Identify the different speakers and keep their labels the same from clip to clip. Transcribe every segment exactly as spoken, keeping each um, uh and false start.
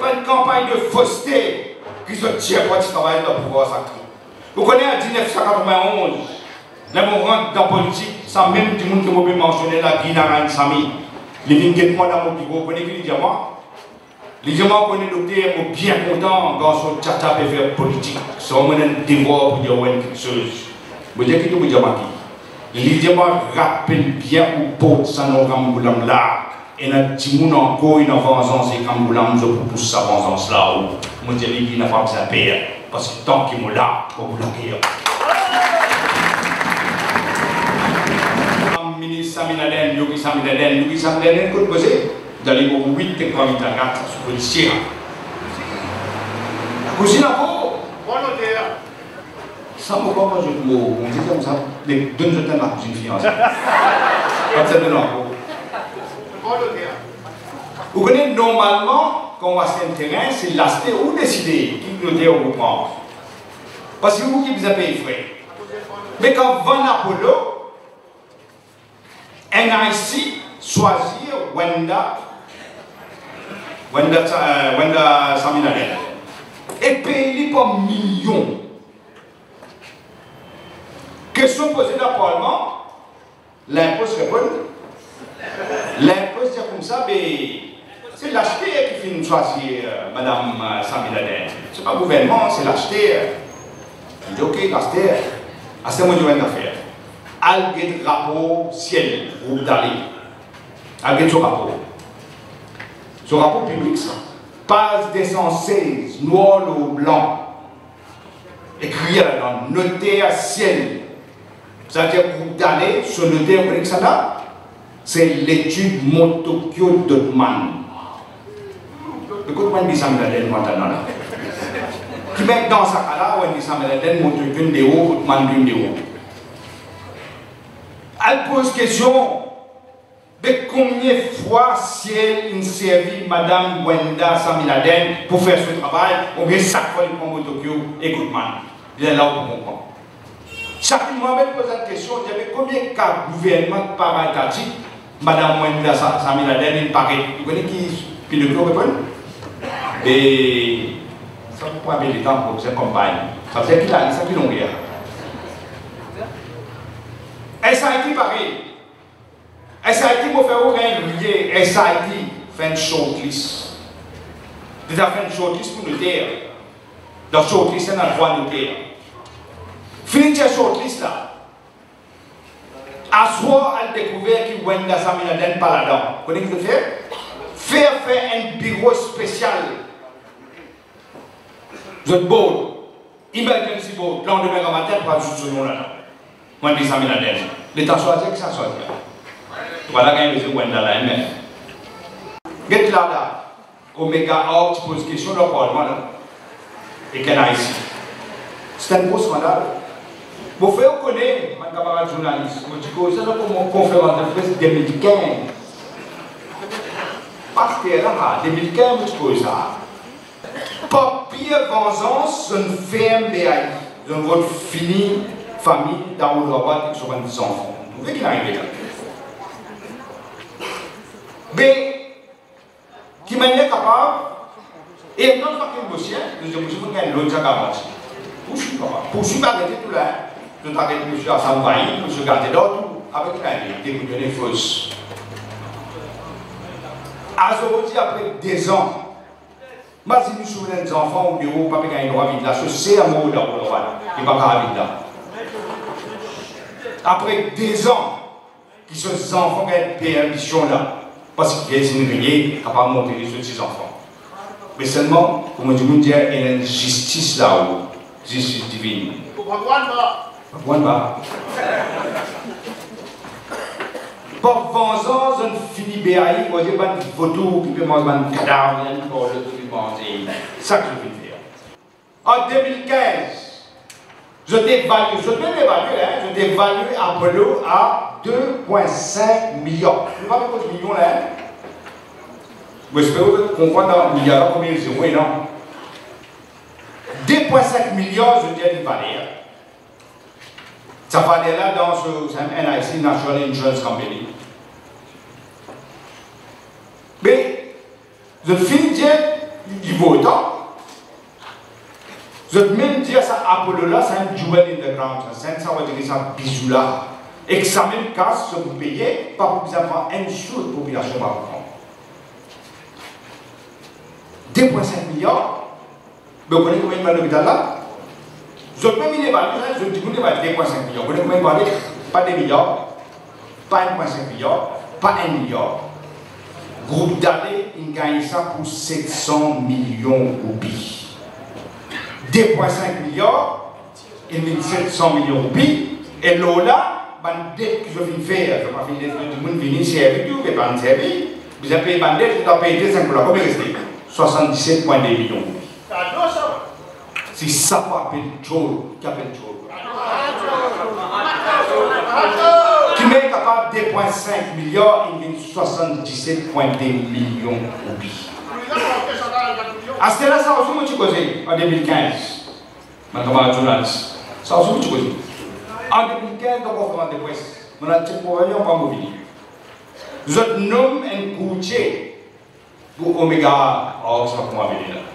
Speaker 1: pas une campagne de fausseté qui se tire pour le travail de pouvoir sacré. Vous connaissez en mille neuf cent quatre-vingt-onze, là on rentre dans la politique, sans même du monde que vous pouvez mentionner la Guinara Sami. Les vignes moi dans mon bureau, vous connaissez qui dit moi? Les gens qui connaissent le docteur, sont bien contents quand on tchata peut faire politique. C'est vraiment un devoir pour dire quelque chose. Vous dites que vous dites moi qui? Les gens rappellent bien au pot sans nos gamboulam là. Et nous avons encore une vengeance et quand nous avons pour pousser sa vengeance là. Nous disons qu'il n'a pas besoin de payer. Parce que tant qu'il est là, pour vous l'accueillir. Le ministre Saminaden, Yogi Saminaden, Yogi Saminaden, que vous posez, dans les mots huit et trois minutes à quatre, sur le policier. La cousine à vous. Volontaire. Ça me comprend, je vous mot. On dit comme ça, les deux jetés la cousine fiancée. Comme ça, de non. Vous connaissez normalement, quand on va sur un terrain, c'est l'aspect où décider qui nous dit au groupement. Parce que vous qui vous avez frais. Mais quand Van Apollo, N I C choisir Wenda, Wenda, euh, Wenda Saminaden, et payer par millions. Question posée dans le Parlement, l'impôt se répond. L'impôt c'est comme ça, mais c'est l'acheteur qui finit de choisir euh, Madame euh, Saminaden. Ce n'est pas le gouvernement, c'est l'acheteur. Il dit ok, l'acheteur, à ce moment de l'affaire. Algue rapport ciel, groupe d'aller. Algue ce rapport. Ce rapport public, ça. Page deux cent seize, noir au blanc. Écrit là-dedans, notaire ciel. C'est-à-dire groupe d'aller, ce notaire, vous connaissez ça là? C'est l'étude Montokyo Dotman. Écoute-moi, dit Saminaden maintenant là. Qui met dans sa cas-là, on dit Saminaden Montokyo Ndéo, Dotman Ndéo. Elle pose question de combien de fois ciel a servi Madame Wenda Saminaden pour faire ce travail, ou bien chaque fois il prend Montokyo et Goodman. Il est là pour comprendre. Chaque mois, je pose la question, il y avait combien de cas de gouvernement paritatique Madame Wenda Saminaden, il paraît. Vous connaissez qui, qui le peut répondre? Et ça ne peut pas avoir le temps pour cette campagne. Ça fait qu'il a, ça fait longueur. S I T pareil. S I T pour faire aucun lié. S I T fait une shortlist. Déjà fait une shortlist pour notaire. Dans shortlist, c'est un droit notaire. Fini cette shortlist là. À soi, elle découvert que Wenda Saminaden pas là-dedans. Vous connaissez ce que fait? Faire faire un bureau spécial. Vous êtes beau. Emergency board. Lendemain matin, pour ajouter ce nom là-dedans. Wenda Saminaden. L'État choisit que ça soit. Voilà quand il y a Wenda là, mais. Get là là. Omega Or, tu poses question dans le Parlement là. Et qu'elle a ici. C'est un gros scandale. Vous faites connaître, mon camarade journaliste, vous dites que c'est une conférence de presse deux mille quinze. Parce que là, deux mille quinze, vous dites ça. Papier vengeance, c'est une ferme B A I. C'est votre fini famille dans le droit qui sont des enfants. Vous voyez qu'il arrive là. Mais, qui manière capable, et non pas qu'un dossier, nous avons besoin d'un autre garantie. Poursuivre arrêter tout là. Je t'arrête M. Assambaï, M. Gardedot, avec la vérité, vous donnez fausse. Azoroti, après deux ans, moi, si nous souvenons des enfants ou des hauts, pas qu'il y a un droit vide là, je sais un mot dans le droit, qui n'est pas vide là. Après deux ans, qui sont des enfants qui ont des ambitions là, parce qu'il y a une réunion capable de monter sur ces enfants. Mais seulement, comme je vous dis, il y a une justice là-haut, justice divine. One bar. Pour vengeance, on finit B A I, on dit une photo qui peut manger un cadavre, pour le document. C'est ça que je veux dire. En deux mille quinze, je t'ai évalué, je t'ai évalué, hein, je t'ai évalué Apollo à deux virgule cinq millions. Vous ne pouvez pas mettre millions là. Hein? Vous espérez qu'on voit dans le milliard combien de zéros, non? deux virgule cinq millions, je t'ai évalué. Ça fallait là dans ce N I C, National Insurance Company. Mais, je finis de dire, il vaut autant. Je veux même dire ça, Apollo là, c'est un jewel in the ground. Ça veut dire que c'est un bijou là. Et que ça même casse, vous payez, pas pour que ça prenne un sou de population par an. deux virgule cinq milliards. Vous connaissez combien de mal d'hôpital là? Je peux même évaluer, je dis que vous avez deux virgule cinq milliards. Vous connaissez combien de mal? Pas deux milliards, pas un virgule cinq milliard, pas un milliard. Groupe d'aller, il gagne ça pour sept cents millions de roupies. deux virgule cinq milliards, il met sept cents millions de roupies. Et là, dès que je viens faire, je vais finir de tout le monde venir servir, tout, mais pas un service. Vous avez payé ma dette, vous avez payé deux virgule cinq milliards. Combien reste? soixante-dix-sept virgule deux millions. C'est ça qu'on appelle Joe, qui appelle Joe. Qui est capable de deux virgule cinq milliards, il gagne soixante-dix-sept virgule deux millions de roupies. À ce là, ça a aussi causé en deux mille quinze. Maintenant, journaliste. Ça a aussi causé. En deux mille quinze, dans le conférence de presse, on a dit que nous n'avons pas mobilisé. Je nomme un courtier pour Omega. Oh, c'est pas comment venir là.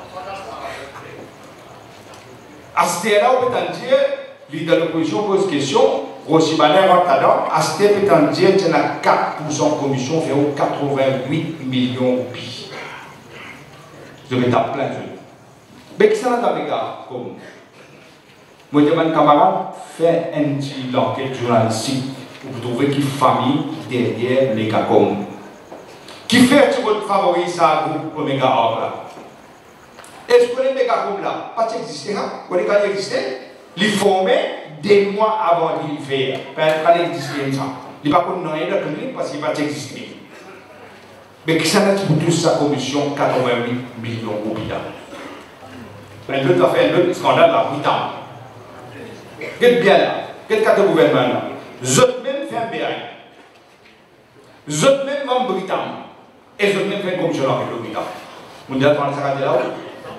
Speaker 1: À ce là, on peut dire, leader de l'opposition pose question, Rossi Baner rentre là-dedans, à ce là, on peut dire qu'il y a quatre pour cent de commission, fait quatre-vingt-huit millions de roupies. Je vais taper plein de choses. Mais qui ça dans les gars comme moi, je demande camarade, fait un petit enquête journalistique pour trouver qui famille derrière les gars comme. Qui fait que votre favori ça groupe Omega Org là? Est-ce que les méga comme là, pas exister, hein? Vous voyez quand il existait? Les former des mois avant de le faire. Pas exister ça. Il n'y a pas qu'on ait de clinique parce qu'il va exister. Mais qui s'en est pour toute sa commission quatre-vingt-huit millions de roupies. Mais l'autre a fait un autre scandale là, huit ans. Qu'est-ce bien là? Quel cas de gouvernement là? Je même fait un B I. Je même un Britannique. Et je même fait une commission avec le Britannique. Vous dites, on va là où?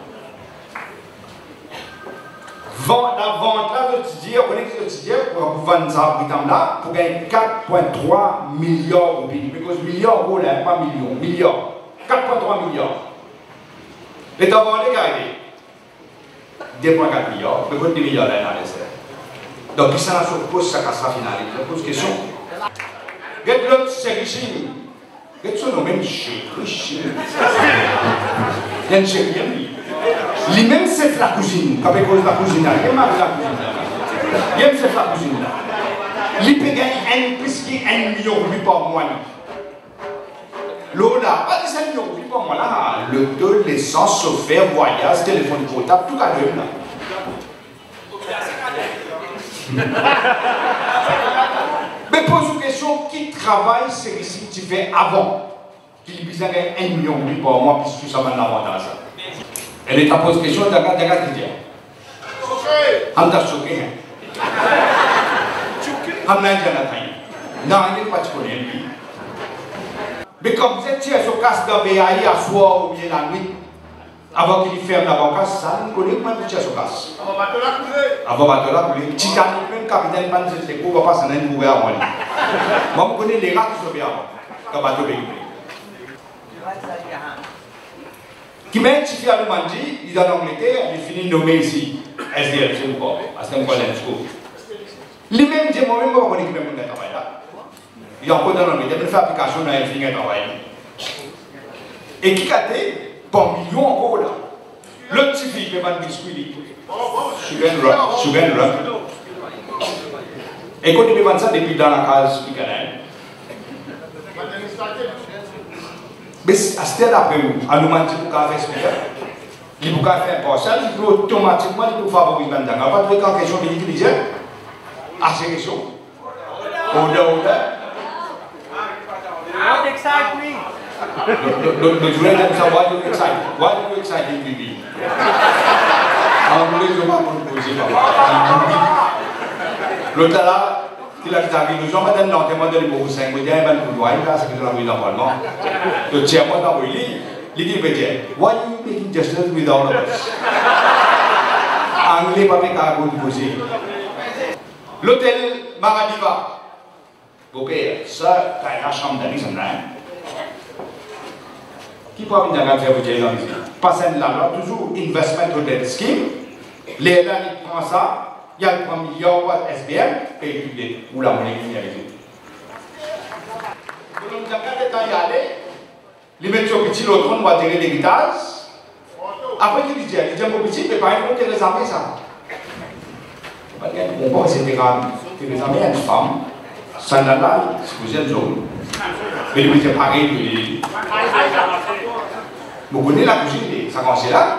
Speaker 1: La vente là, je dis, on connaît que je dis, pour vendre ça Britannique là, pour gagner quatre virgule trois milliards de roupies. Parce que milliards d'euros là, pas millions, milliards. quatre virgule trois milliards. L'État va aller garder deux virgule quatre milliards, mais combien de milliards là dans les serres? Donc, il s'en a sur pose sa casse finale. Je pose question. Get l'autre, c'est Richine. Get son nom, même chez Richine. Il y a une chérie, lui. Lui-même, c'est la cousine. Quand il cause la cousine, il aime la cousine. Il aime c'est la cousine. Il peut gagner un plus un million de roupies par mois. Lola, pas de cinq millions de roupies par mois là. Le taux, l'essence, chauffeur, voyage, téléphone portable, tout à l'heure là. Mais pose une question, qui travaille c'est ici tu fais avant qu'il puisse gagner un million de par mois puisque ça va en avantage. Elle est à poser question, tu as regardé qui dit. On t'a choqué. On n'a jamais atteint. Non, il n'est pas de connaître lui. Mais comme vous êtes tiré sur casse d'un B A I à soir ou bien la nuit, avant qu'il ferme la banque, ça ne connaît pas de tiré sur casse. Avant de la couler. Avant de la couler. Titanic, même capitaine Panzer, c'est quoi, va passer dans une bouée à moi. Moi, je connais les rats qui sont bien avant. Quand bateau est coulé. Qui m'a identifié à Lumandi, il est en Angleterre, il finit nommé ici, S D L, c'est encore, parce qu'on connaît le scope. Lui-même dit, moi-même, je connais qui même mon travail là. Il est encore dans l'Angleterre, il fait application dans le fin de travail. Et qui a été, pour millions encore là. L'autre petit fille, il va biscuit. Sugar and rock, sugar and rock. Et quand il me ça depuis dans la case du canal. Mais à ce stade-là, à nous mentir pour faire expliquer, il faut faire un parcelle, il faut automatiquement il faut favoriser le bandang. Pas de quand question de l'utiliser, à ces questions. Order, order.
Speaker 2: What excites me?
Speaker 1: Le journal aime ça, why do you excite? Why do you excite in Bibi? En anglais, je ne vais pas me poser, papa. L'autre là, il a dit que nous sommes dans le thème de l'Ibo cinq, mais il y a un peu de loin, là, c'est que nous avons eu normalement. Le chairman a dit, il dit, why are you making justice with all of us? Anglais, pas fait qu'à vous poser. L'hôtel Maradiva. Ok, ça, c'est la chambre d'amis, c'est vrai. qui peut venir à faire vous dire dans ici? Parce que là, toujours investment hotel scheme, les là, ils prennent ça, il y a un milliard de S B M, et ils publient où la monnaie qui vient avec eux. Nous avons quand temps y aller, les mettre sur petit, l'autre, on va gérer l'héritage. Après, il dit, il dit un peu petit, mais par exemple, il y a des amis, ça. On pense que c'est des amis, une femme, ça n'a pas, c'est vous êtes zone. Mais il était pareil, vous connaissez la cuisine, ça commence là.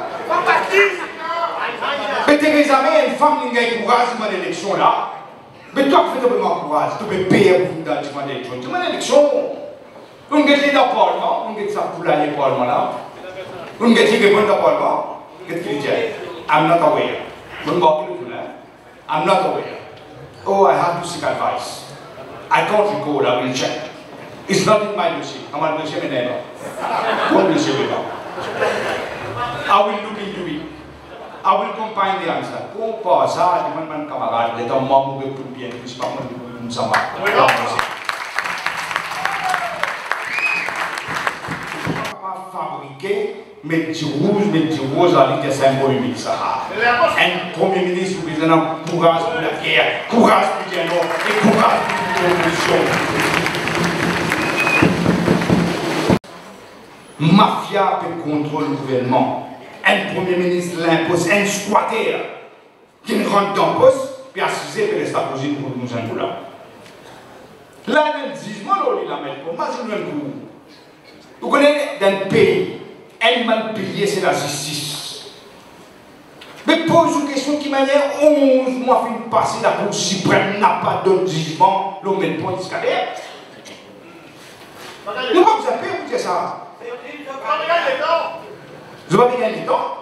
Speaker 1: Mais Theresa May, une femme qui a eu courage dans l'élection là. Mais toi, tu fais vraiment courage, tu peux payer pour dans l'élection. Tu as une élection. On get dans le Parlement, on get ça pour aller au Parlement là. On get qui répond dans le Parlement. Qu'est-ce qu'il dit? I'm not aware. On va pas le faire. I'm not aware. Oh, I have to seek advice. I can't recall, I will check. It's not in my dossier. I'm not dossier, mais never. What dossier we have? I will look into it. I will combine the answer. Oh, pas ça, je demande à mon camarade, les gens m'ont pour bien, je ne sais pas comment nous sommes. Fabriquer, mettre du rouge, mettre du rose avec des symboles humides. Un premier ministre qui a courage pour la guerre, courage pour le dialogue et courage pour la révolution. Mafia peut contrôler le gouvernement. Un premier ministre l'impose, un squatter qui ne rentre dans le poste, puis assisé que les États-Unis pour nous en là. Là, il dit, moi, il la met pour moi, je ne veux pas. Vous connaissez d'un pays, un mal payé, c'est la justice. Mais pose une question qui m'a dit onze mois fin de passer, la Cour suprême n'a pas de jugement, l'on met le point jusqu'à l'air. Nous, vous avez vous dire ça. Vous avez gagné le temps.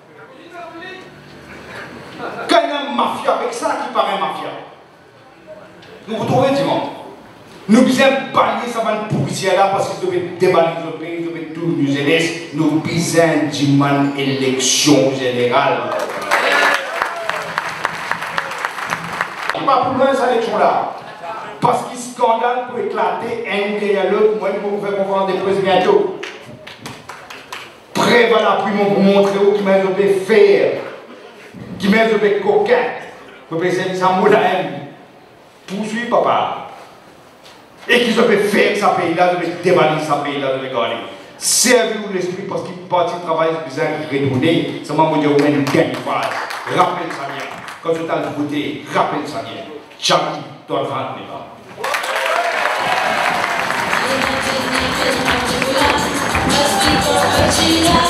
Speaker 1: Quand il y a un mafia avec ça qui paraît mafia, vous vous trouvez dimanche. Nous besoin balayer ça va pourrir là parce que nous devons débalayer le pays, nous devons tout nous aider. Nous besoin d'une élection générale. Il n'y a pas de problème cette élection là. Parce que le scandale peut éclater un derrière l'autre. Moi, je vais faire conférence des présidents. Préval la plume pour montrer où qui m'a fait faire, qui m'a fait coquin. Pour essayer de s'amuser à elle. Poursuivre papa. Et qui se fait faire ça pays là, de dévaler ça pays là, de regarder. Servir l'esprit parce qu'il partit de travail, c'est bizarre de retourner. Ça m'a dit au moins une dernière phrase. Rappelle ça bien. Quand tu as le côté, rappelle ça bien. Charlie, toi, rentre là.